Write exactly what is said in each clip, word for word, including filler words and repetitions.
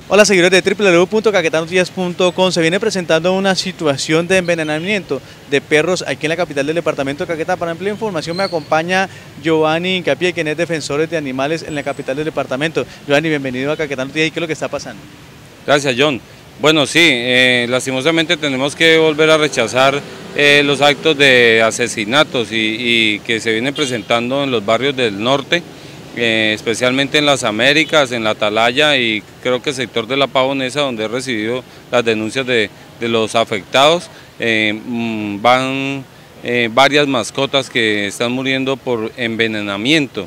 Hola seguidores de w w w punto caquetá noticias punto com. Se viene presentando una situación de envenenamiento de perros aquí en la capital del departamento de Caquetá. Para ampliar información me acompaña Giovanni Hincapié, quien es defensor de animales en la capital del departamento. Giovanni, bienvenido a Caquetá Noticias. ¿Y qué es lo que está pasando? Gracias, John. Bueno, sí, eh, lastimosamente tenemos que volver a rechazar eh, los actos de asesinatos y, y que se vienen presentando en los barrios del norte. Eh, especialmente en las Américas, en la Atalaya y creo que el sector de la Pavonesa, donde he recibido las denuncias de, de los afectados. Eh, van eh, varias mascotas que están muriendo por envenenamiento,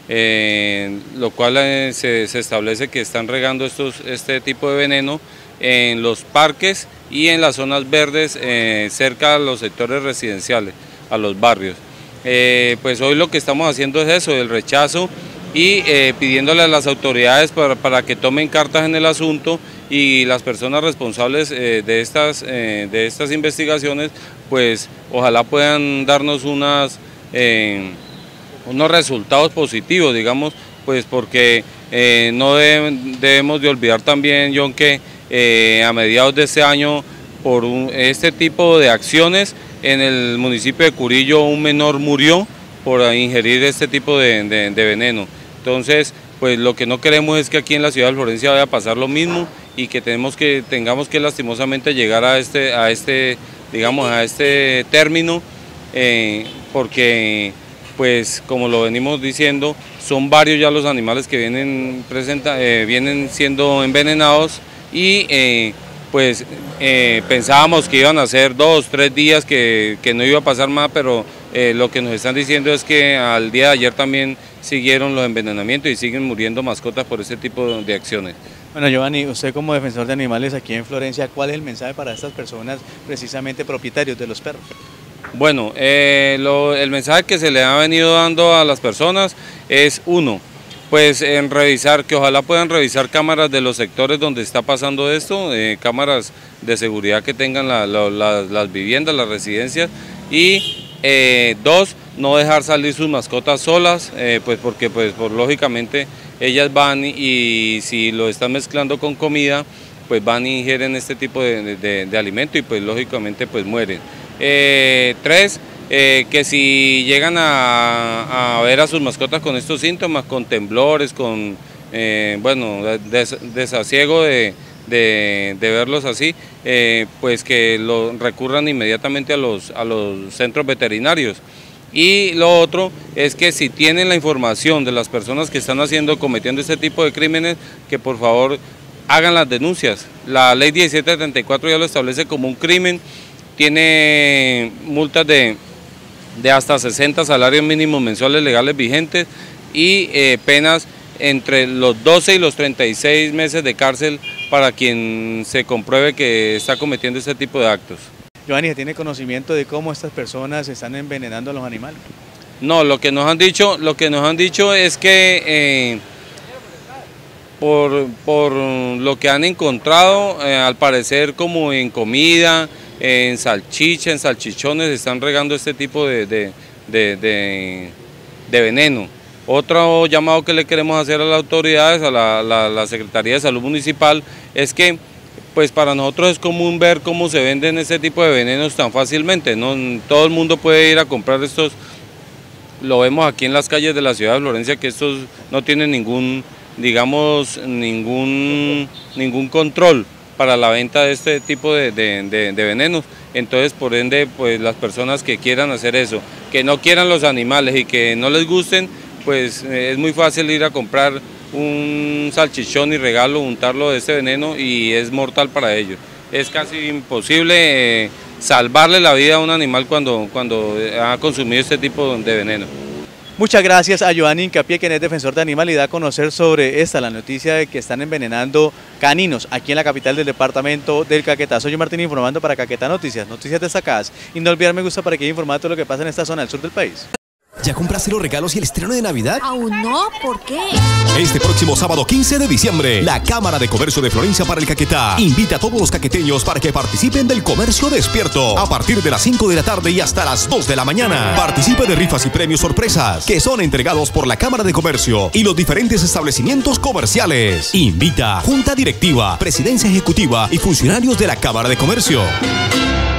eh, lo cual eh, se, se establece que están regando estos, este tipo de veneno en los parques y en las zonas verdes eh, cerca de los sectores residenciales, a los barrios. Eh, pues hoy lo que estamos haciendo es eso, el rechazo y eh, pidiéndole a las autoridades para, para que tomen cartas en el asunto y las personas responsables eh, de, estas, eh, de estas investigaciones, pues ojalá puedan darnos unas, eh, unos resultados positivos, digamos, pues porque eh, no debe, debemos de olvidar también, John, que eh, a mediados de este año, por un, este tipo de acciones, en el municipio de Curillo un menor murió por ingerir este tipo de, de, de veneno. Entonces, pues lo que no queremos es que aquí en la ciudad de Florencia vaya a pasar lo mismo y que tenemos que tengamos que lastimosamente llegar a este, a este, digamos, a este término, eh, porque, pues, como lo venimos diciendo, son varios ya los animales que vienen presenta, eh, vienen siendo envenenados y eh, pues eh, pensábamos que iban a ser dos, tres días, que, que no iba a pasar más, pero eh, lo que nos están diciendo es que al día de ayer también siguieron los envenenamientos y siguen muriendo mascotas por ese tipo de acciones. Bueno, Giovanni, usted como defensor de animales aquí en Florencia, ¿cuál es el mensaje para estas personas, precisamente propietarios de los perros? Bueno, eh, lo, el mensaje que se le ha venido dando a las personas es uno, pues en revisar, que ojalá puedan revisar cámaras de los sectores donde está pasando esto, eh, cámaras de seguridad que tengan la, la, la, las viviendas, las residencias, y eh, dos, no dejar salir sus mascotas solas, eh, pues porque pues por lógicamente ellas van y, y si lo están mezclando con comida, pues van y ingieren este tipo de, de, de alimento y pues lógicamente pues mueren. Eh, tres, eh, que si llegan a, a ver a sus mascotas con estos síntomas, con temblores, con eh, bueno, des, desasiego de, de, de verlos así, eh, pues que lo recurran inmediatamente a los, a los centros veterinarios. Y lo otro es que si tienen la información de las personas que están haciendo, cometiendo este tipo de crímenes, que por favor hagan las denuncias. La ley diecisiete setenta y cuatro ya lo establece como un crimen, tiene multas de, de hasta sesenta salarios mínimos mensuales legales vigentes y eh, penas entre los doce y los treinta y seis meses de cárcel para quien se compruebe que está cometiendo este tipo de actos. Giovanni, ¿se tiene conocimiento de cómo estas personas están envenenando a los animales? No, lo que nos han dicho, lo que nos han dicho es que eh, por, por lo que han encontrado, eh, al parecer como en comida, eh, en salchicha, en salchichones, están regando este tipo de, de, de, de, de veneno. Otro llamado que le queremos hacer a las autoridades, a la, la, la Secretaría de Salud Municipal, es que pues para nosotros es común ver cómo se venden este tipo de venenos tan fácilmente, ¿no? Todo el mundo puede ir a comprar estos, lo vemos aquí en las calles de la ciudad de Florencia, que estos no tienen ningún, digamos, ningún, ningún control para la venta de este tipo de, de, de, de venenos. Entonces, por ende, pues las personas que quieran hacer eso, que no quieran los animales y que no les gusten, pues eh, es muy fácil ir a comprar un salchichón y regalo, untarlo de este veneno y es mortal para ellos. Es casi imposible eh, salvarle la vida a un animal cuando, cuando ha consumido este tipo de veneno. Muchas gracias a Giovanni Hincapié, quien es defensor de animales y da a conocer sobre esta, la noticia de que están envenenando caninos aquí en la capital del departamento del Caquetá. Soy yo, Martín, informando para Caquetá Noticias, noticias destacadas. Y no olvidar me gusta para que haya informado todo lo que pasa en esta zona del sur del país. ¿Ya compraste los regalos y el estreno de Navidad? Aún no, ¿por qué? Este próximo sábado quince de diciembre, la Cámara de Comercio de Florencia para el Caquetá invita a todos los caqueteños para que participen del comercio despierto a partir de las cinco de la tarde y hasta las dos de la mañana. Participe de rifas y premios sorpresas que son entregados por la Cámara de Comercio y los diferentes establecimientos comerciales. Invita Junta Directiva, Presidencia Ejecutiva y funcionarios de la Cámara de Comercio.